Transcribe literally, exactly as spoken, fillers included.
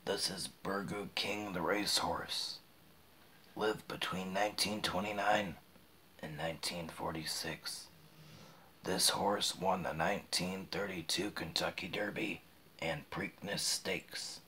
This is Burgoo King the racehorse. Lived between nineteen twenty-nine and nineteen forty-six. This horse won the nineteen thirty-two Kentucky Derby and Preakness Stakes.